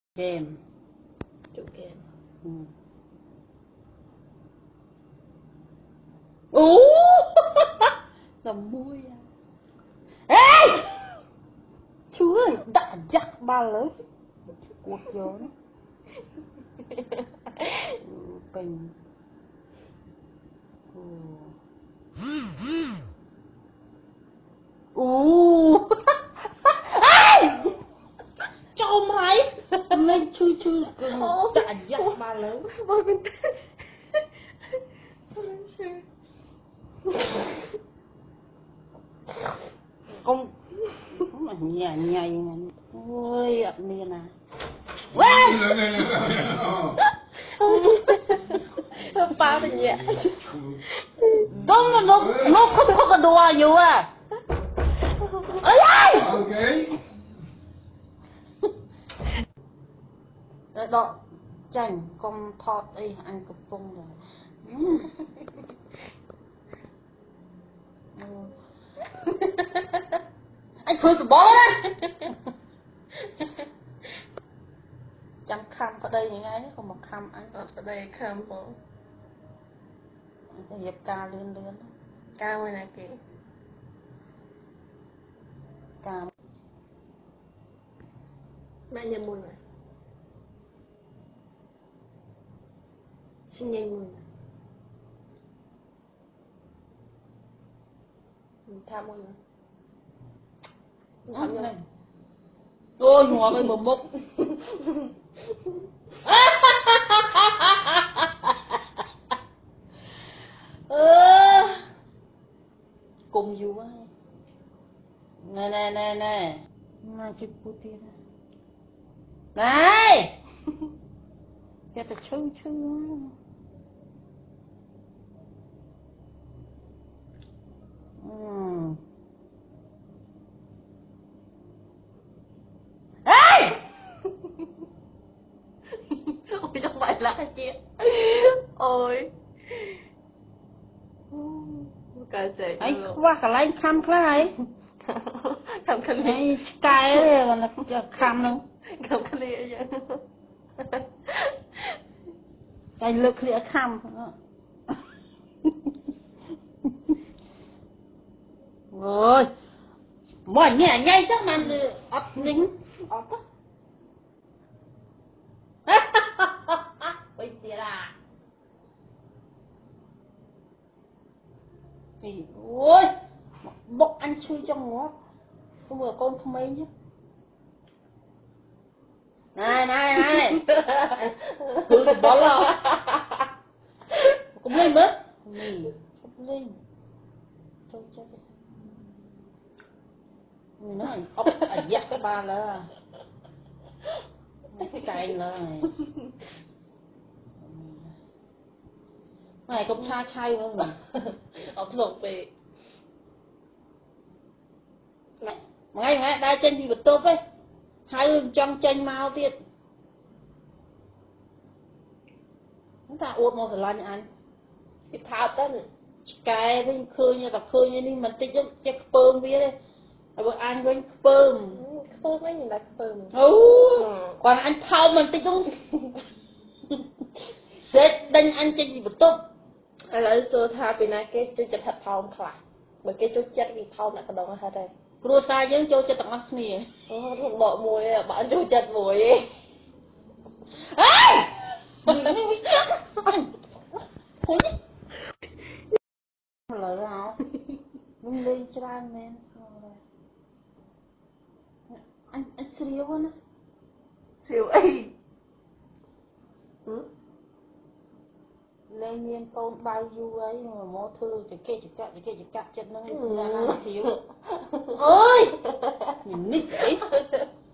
game chủ game làm mui à. Ê chú ơi đã giặc ba lớn cuộc gió nó bình cho mày lên chui chui đã giặc ba lớn con mà nhảy nhảy ơi ạ miền à ba mình nhẹ đúng là nó không có đồ nhiều à ơi ơi đó chanh con thọt ấy ăn cục bông rồi anh thôi sự bó đấy chẳng khăm ở đây như ngay không mà khăm anh ở đây khăm không hiệp ca lươn lươn cao này kì ca mẹ nhận mùi mà xin nhanh mùi mà tham mùi mà tham này ôi ngọt ơi một bốc cùng dù ấy nè nè nè nè này chụp putih này cái ta chưng chưng ê ôi không phải là kia ôi cái gì anh qua cả lại khăm cái này không khăn này cái này còn là khăm đâu không khăn đi vậy cái lực thì khăm rồi mọi nhẹ nhây chắc mà ấp dính ấp bây giờ là thì ôi bốc ăn chui trong ngó không vừa con không mấy chứ này này này cứ bỏ lo cũng lên mất mình không lên trông chơi mình nói ốc dắt cái ba là cay lên này cũng cha chay không mình ốc luộc về ngay ngay đai chân thì bật tốt đấy hai trong chân mau tiệt chúng ta uống một lần ăn cái thao tân cái với khơi như gặp khơi như mình tích chút chắc bơm với đây bữa ăn với bơm phơm ấy nhìn là phơm còn ăn thau mình tích chút sẽ đánh ăn chân thì bật tốt là số tha bên này cái chú chặt thật thau khỏe bởi cái chú chặt cái thau lại cái đồng hết đây cua sai với châu cho tặng mắt nè không bỏ mùi bạn chú chặt mùi lời không mình đi cho anh men anh siêu quá nè siêu ấy lên nhiên con bay du ấy mà mó thư cái cắt chân nó xíu ơi nhìn nít ấy